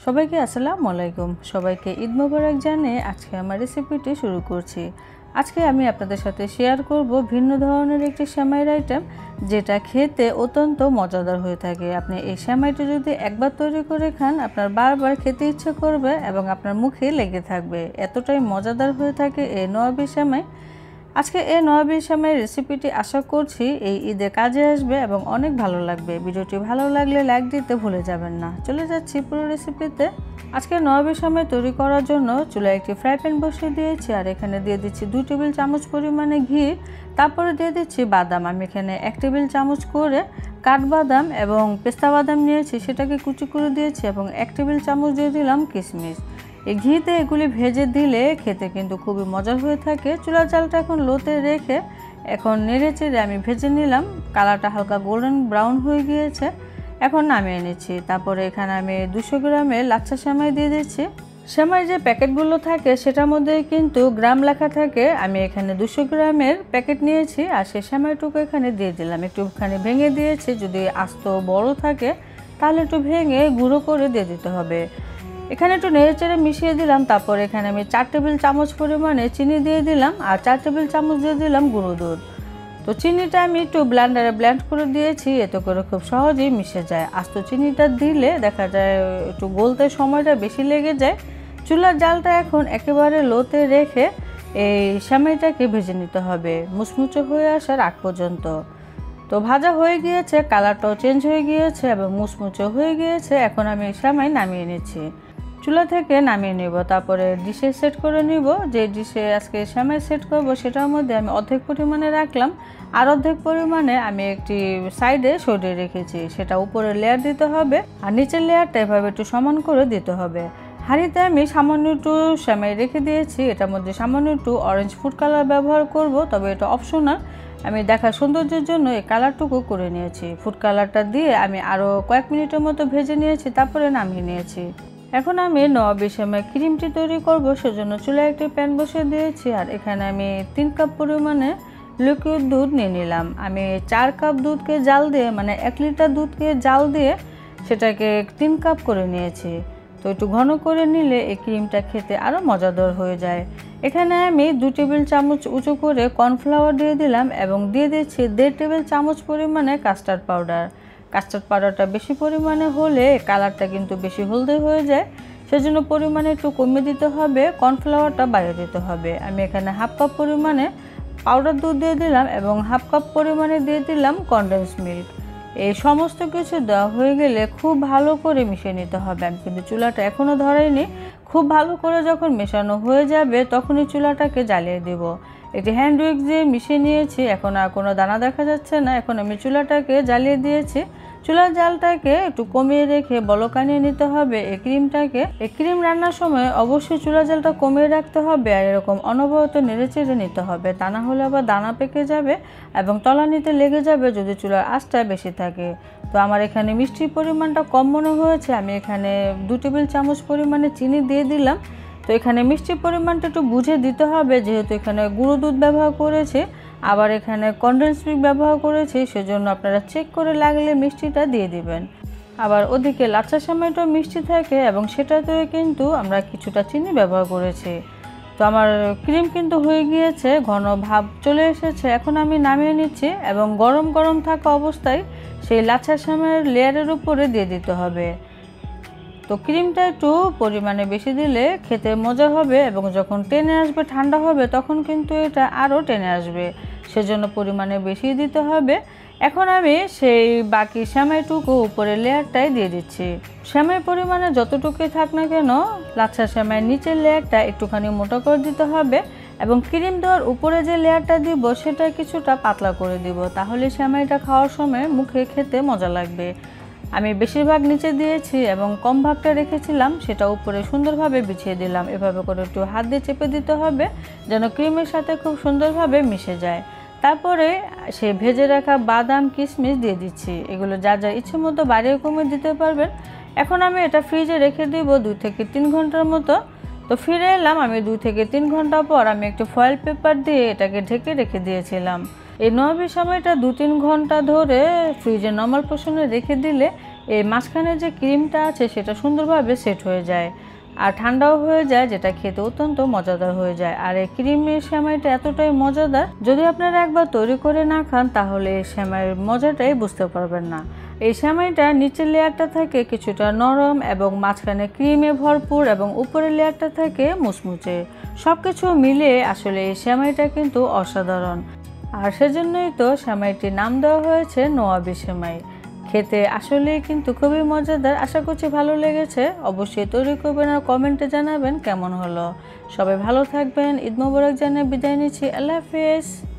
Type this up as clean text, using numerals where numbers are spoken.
সবাইকে আসসালামু আলাইকুম। সবাইকে ঈদ মোবারক জানিয়ে আজকে আমার রেসিপিটি শুরু করছি। আজকে আমি আপনাদের সাথে শেয়ার করব ভিন্ন ধরনের একটি সেমাইয়ের আইটেম, যেটা খেতে অত্যন্ত মজাদার হয়ে থাকে। আপনি এই সেমাইটি যদি একবার তৈরি করে খান, আপনার বারবার খেতে ইচ্ছে করবে এবং আপনার মুখে লেগে থাকবে। এতটাই মজাদার হয়ে থাকে এই নওয়াবী সেমাই। আজকে এই নওয়াবী সেমাইয়ের রেসিপিটি আশা করছি এই ঈদে কাজে আসবে এবং অনেক ভালো লাগবে। ভিডিওটি ভালো লাগলে লাইক দিতে ভুলে যাবেন না। চলে যাচ্ছি পুরো রেসিপিতে। আজকে নওয়াবী সেমাই তৈরি করার জন্য চুলায় একটি ফ্রাই প্যান বসিয়ে দিয়েছি, আর এখানে দিয়ে দিচ্ছি 2 টেবিল চামচ পরিমাণে ঘি। তারপরে দিয়ে দিচ্ছি বাদাম। আমি এখানে 1 টেবিল চামচ করে কাঠবাদাম এবং পেস্তা বাদাম নিয়েছি, সেটাকে কুচি করে দিয়েছি এবং 1 টেবিল চামচ দিয়ে দিলাম কিশমিশ। এই ঘিতে এগুলি ভেজে দিলে খেতে কিন্তু খুবই মজার হয়ে থাকে। চুলার জালটা এখন লোতে রেখে এখন নেড়ে চেড়ে আমি ভেজে নিলাম। কালারটা হালকা গোল্ডেন ব্রাউন হয়ে গিয়েছে, এখন নামিয়ে নিচ্ছি। তারপরে এখানে আমি 200 গ্রামের লাচ্ছা সেমাই দিয়ে দিচ্ছি। সেমাই যে প্যাকেটগুলো থাকে সেটার মধ্যে কিন্তু গ্রাম লেখা থাকে। আমি এখানে 200 গ্রামের প্যাকেট নিয়েছি, আর সেই সেমাইটুকু এখানে দিয়ে দিলাম। একটুখানি ভেঙে দিয়েছি, যদি আস্ত বড় থাকে তাহলে একটু ভেঙে গুঁড়ো করে দিয়ে দিতে হবে। এখানে একটু নেড়ে চেড়ে মিশিয়ে দিলাম। তারপর এখানে আমি 4 টেবিল চামচ পরিমাণে চিনি দিয়ে দিলাম, আর 4 টেবিল চামচ দিয়ে দিলাম গুঁড়ো দুধ। তো চিনিটা আমি একটু ব্লেন্ডারে ব্লেন্ড করে দিয়েছি, এতে করে খুব সহজেই মিশে যায়। আস্ত চিনিটা দিলে দেখা যায় একটু গলতে সময়টা বেশি লেগে যায়। চুলার জালটা এখন একেবারে লোতে রেখে এই সেমাইটাকে ভেজে নিতে হবে মুচমুচে হয়ে আসার আগ পর্যন্ত। তো ভাজা হয়ে গিয়েছে, কালারটাও চেঞ্জ হয়ে গিয়েছে এবং মুচমুচে হয়ে গিয়েছে। এখন আমি সেমাই নামিয়ে নিচ্ছি, চুলা থেকে নামিয়ে নেব। তারপরে ডিশে সেট করে নিব। যে ডিশে আজকে সেমাই সেট করব সেটার মধ্যে আমি অর্ধেক পরিমাণে রাখলাম, আর অর্ধেক পরিমাণে আমি একটি সাইডে সরিয়ে রেখেছি। সেটা উপরে লেয়ার দিতে হবে, আর নিচের লেয়ারটা এভাবে একটু সমান করে দিতে হবে। হাঁড়িতে আমি সামান্য একটু সেমাই রেখে দিয়েছি, এটার মধ্যে সামান্য একটু অরেঞ্জ ফুড কালার ব্যবহার করব, তবে এটা অপশনাল। আমি দেখার সৌন্দর্যের জন্য এই কালারটুকু করে নিয়েছি। ফুড কালারটা দিয়ে আমি আরও কয়েক মিনিটের মতো ভেজে নিয়েছি, তারপরে নামিয়ে নিয়েছি। এখন আমি নওয়াবী সেমাই ক্রিমটি তৈরি করব, সেজন্য চুলায় একটি প্যান বসিয়ে দিয়েছি, আর এখানে আমি 3 কাপ পরিমাণে লিকুইড দুধ নিয়ে নিলাম। আমি 4 কাপ দুধকে জাল দিয়ে, মানে 1 লিটার দুধকে জাল দিয়ে সেটাকে 3 কাপ করে নিয়েছি। তো একটু ঘন করে নিলে এই ক্রিমটা খেতে আরও মজাদার হয়ে যায়। এখানে আমি 2 টেবিল চামচ উঁচু করে কর্নফ্লাওয়ার দিয়ে দিলাম এবং দিয়ে দিচ্ছি 1.5 টেবিল চামচ পরিমাণে কাস্টার্ড পাউডার। কাস্টার্ড পাউডারটা বেশি পরিমাণে হলে কালারটা কিন্তু বেশি হলদে হয়ে যায়, সেজন্য পরিমাণে একটু কমিয়ে দিতে হবে, কর্নফ্লাওয়ারটা বাড়িয়ে দিতে হবে। আমি এখানে 1/2 কাপ পরিমাণে পাউডার দুধ দিয়ে দিলাম এবং 1/2 কাপ পরিমাণে দিয়ে দিলাম কনডেন্স মিল্ক। এই সমস্ত কিছু দেওয়া হয়ে গেলে খুব ভালো করে মিশিয়ে নিতে হবে। আমি কিন্তু চুলাটা এখনও ধরাইনি। খুব ভালো করে যখন মেশানো হয়ে যাবে তখনই চুলাটাকে জ্বালিয়ে দেব। একটি হ্যান্ড উইক্স দিয়ে মিশিয়ে নিয়েছি, এখন আর কোনো দানা দেখা যাচ্ছে না। এখন আমি চুলাটাকে জ্বালিয়ে দিয়েছি। চুলার জালটাকে একটু কমিয়ে রেখে বলকানিয়ে নিতে হবে এই ক্রিমটাকে। এই ক্রিম রান্নার সময় অবশ্যই চুলার জালটা কমিয়ে রাখতে হবে, আর এরকম অনবরত নেড়ে চেড়ে নিতে হবে, তা না হলে আবার দানা পেকে যাবে এবং তলানিতে লেগে যাবে যদি চুলার আঁচটা বেশি থাকে। তো আমার এখানে মিষ্টির পরিমাণটা কম মনে হয়েছে, আমি এখানে 2 টেবিল চামচ পরিমাণে চিনি দিয়ে দিলাম। তো এখানে মিষ্টির পরিমাণটা একটু বুঝে দিতে হবে, যেহেতু এখানে গুঁড়ো দুধ ব্যবহার করেছি, আবার এখানে কনডেন্স মিল্ক ব্যবহার করেছি, সেজন্য আপনারা চেক করে লাগলে মিষ্টিটা দিয়ে দিবেন। আবার ওদিকে লাচ্ছা সেমাইটাও মিষ্টি থাকে এবং সেটাতে কিন্তু আমরা কিছুটা চিনি ব্যবহার করেছি। তো আমার ক্রিম কিন্তু হয়ে গিয়েছে, ঘন ভাব চলে এসেছে। এখন আমি নামিয়ে নিচ্ছি এবং গরম গরম থাকা অবস্থায় সেই লাচ্ছা সেমাইয়ের লেয়ারের উপরে দিয়ে দিতে হবে। তো ক্রিমটা একটু পরিমাণে বেশি দিলে খেতে মজা হবে এবং যখন টেনে আসবে, ঠান্ডা হবে, তখন কিন্তু এটা আরও টেনে আসবে, সেজন্য পরিমাণে বেশি দিতে হবে। এখন আমি সেই বাকি সেমাইটুকু উপরে লেয়ারটাই দিয়ে দিচ্ছি। সেমাই পরিমাণে যতটুকুই থাক না কেন, লাচ্ছা সেমাইয়ের নিচের লেয়ারটা একটুখানি মোটা করে দিতে হবে এবং ক্রিম দেওয়ার উপরে যে লেয়ারটা দিব সেটা কিছুটা পাতলা করে দিব, তাহলে সেমাইটা খাওয়ার সময় মুখে খেতে মজা লাগবে। আমি বেশিরভাগ নিচে দিয়েছি এবং কম ভাগটা রেখেছিলাম, সেটা উপরে সুন্দরভাবে বিছিয়ে দিলাম। এভাবে করে একটু হাত দিয়ে চেপে দিতে হবে যেন ক্রিমের সাথে খুব সুন্দরভাবে মিশে যায়। তারপরে সে ভেজে রাখা বাদাম কিশমিশ দিয়ে দিচ্ছি। এগুলো যা যা ইচ্ছে মতো বাড়িয়ে কমিয়ে দিতে পারবেন। এখন আমি এটা ফ্রিজে রেখে দিব 2 থেকে 3 ঘন্টার মতো। তো ফিরে এলাম আমি 2 থেকে 3 ঘন্টা পর। আমি একটু ফয়েল পেপার দিয়ে এটাকে ঢেকে রেখে দিয়েছিলাম। এই নওয়াবী সেমাইটা 2-3 ঘন্টা ধরে ফ্রিজে নরমাল পোর্শনে রেখে দিলে এই মাঝখানে যে ক্রিমটা আছে সেটা সুন্দরভাবে সেট হয়ে যায় আর ঠান্ডাও হয়ে যায়, যেটা খেতে অত্যন্ত মজাদার হয়ে যায়। আর এই ক্রিমের সেমাইটা এতটাই মজাদার, যদি আপনারা একবার তৈরি করে না খান তাহলে এই সেমাইয়ের মজাটাই বুঝতে পারবেন না। এই সেমাইটা নিচের লেয়ারটা থাকে কিছুটা নরম এবং মাঝখানে ক্রিমে ভরপুর এবং উপরের লেয়ারটা থাকে মুচমুচে। সব কিছু মিলিয়ে আসলে এই সেমাইটা কিন্তু অসাধারণ, আর সেজন্যই তো সেমাইটির নাম দেওয়া হয়েছে নোয়াবি সেমাই। খেতে আসলেই কিন্তু খুবই মজাদার। আশা করছি ভালো লেগেছে। অবশ্যই তৈরি করবেন আর কমেন্টে জানাবেন কেমন হলো। সবাই ভালো থাকবেন। ঈদ মোবারক জানিয়ে বিদায় নিচ্ছি। আল্লাহ হাফেজ।